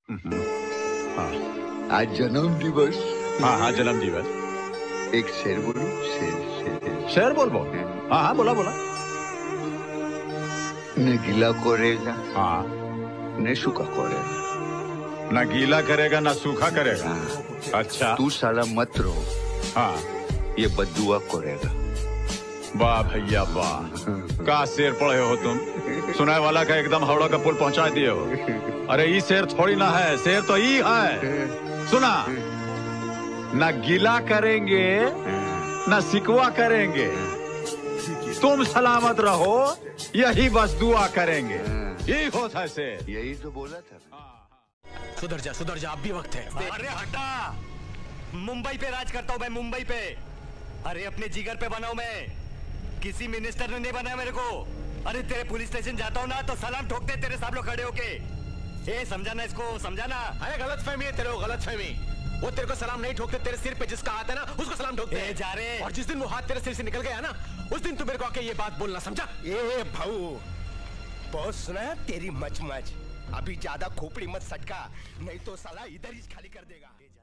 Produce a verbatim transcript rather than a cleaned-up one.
हाँ आज जन्म दिवस। हाँ हाँ जन्म दिवस। एक शेर बोलो। शेर शेर शेर बोल बोल। हाँ हाँ बोला बोला। न गीला करेगा हाँ न सूखा करेगा। ना गीला करेगा ना सूखा करेगा। अच्छा तू साला मत रहो। हाँ ये बद्दुआ करेगा। वाह भैया वाह, का शेर पढ़े हो तुम। सुनाए वाला का एकदम हावड़ा का पुल पहुंचा दिए हो। अरे ये शेर थोड़ी ना है, शेर तो ये है। सुना, ना गीला करेंगे ना सिकवा करेंगे, तुम सलामत रहो यही बस दुआ करेंगे। यही होता है शेर। यही तो बोला था। सुधर जा सुधर जा, अब भी वक्त है। अरे हटा, मुंबई पे राज करता हूँ मैं, मुंबई पे। अरे अपने जिगर पे बनाऊं मैं, किसी मिनिस्टर ने नहीं बनाया मेरे को। अरे तेरे पुलिस स्टेशन जाता हूँ ना तो सलाम ठोकते तेरे सब लोग खड़े होके। ए समझाना इसको, समझाना। अरे गलत फहमी है तेरे को, गलत फहमी। वो तेरे को सलाम नहीं ठोकते, तेरे सिर पे जिसका हाथ है ना उसको सलाम ठोकते हैं। जा रहे। और जिस दिन वो हाथ तेरे सिर से निकल गया ना, उस दिन तू मेरे को आके ये बात बोलना, समझा? ए भाऊ, बहुत सुना है तेरी मच मच। अभी ज्यादा खोपड़ी मत सटका, नहीं तो साला इधर ही खाली कर देगा।